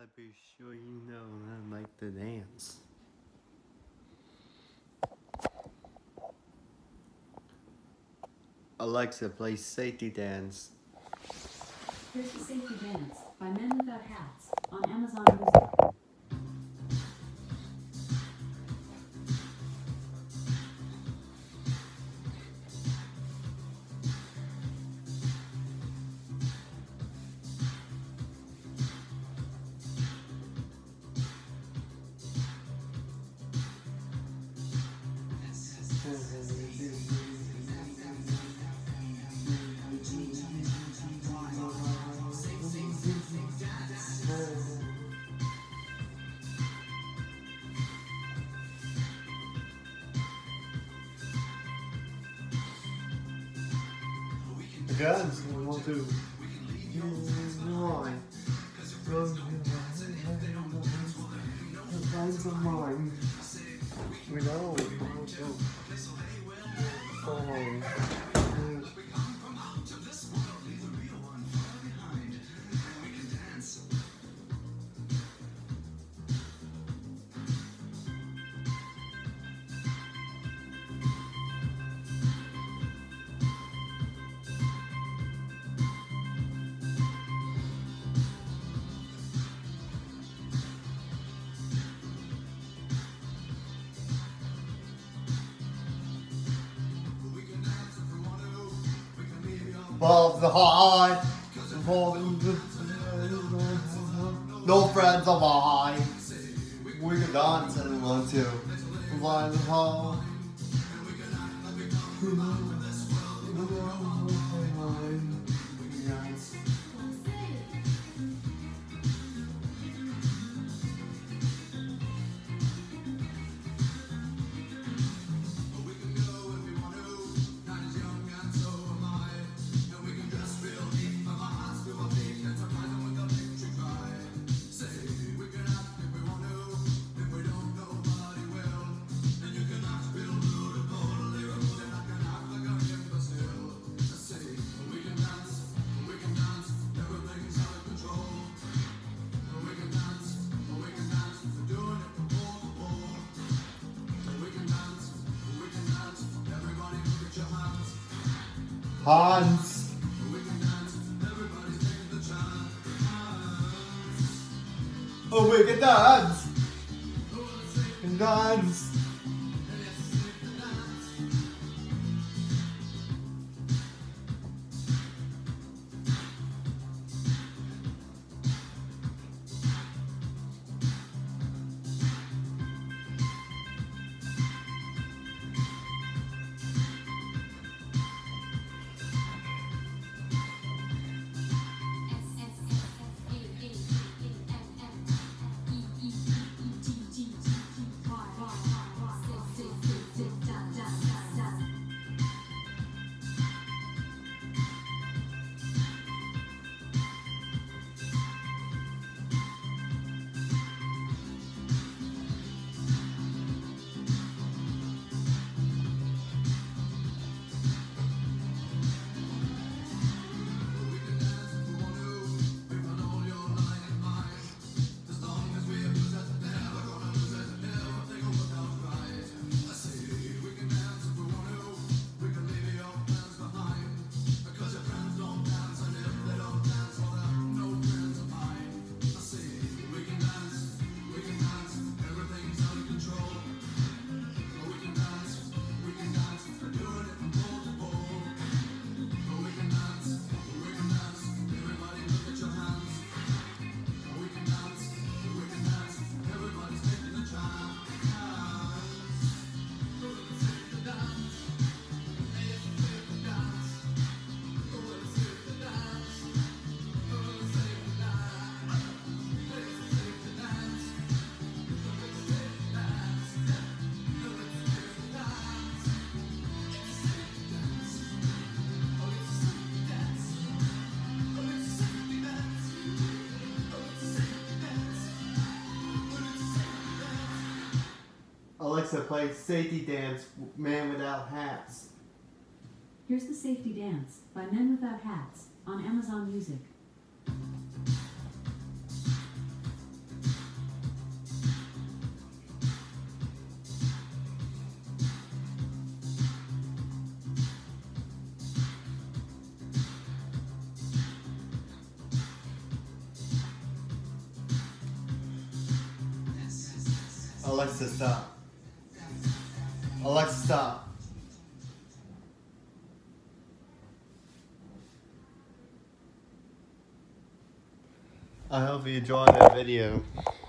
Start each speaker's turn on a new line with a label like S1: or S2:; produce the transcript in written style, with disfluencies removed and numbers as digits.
S1: I'd be sure you know I like to dance. Alexa, play Safety Dance.
S2: Here's the Safety Dance by Men Without Hats on Amazon Music.
S1: Guns, we want to. Mine. Find some mine. We know. We want to. Follow. Above the heart, no friends of mine. We can dance and want to. Find the hall. Hans. Oh, we can dance. And dance. Alexa, play Safety Dance, Man Without Hats.
S2: Here's the Safety Dance by Men Without Hats on Amazon Music.
S1: Alexa, stop. Alexa, stop. I hope you enjoyed that video.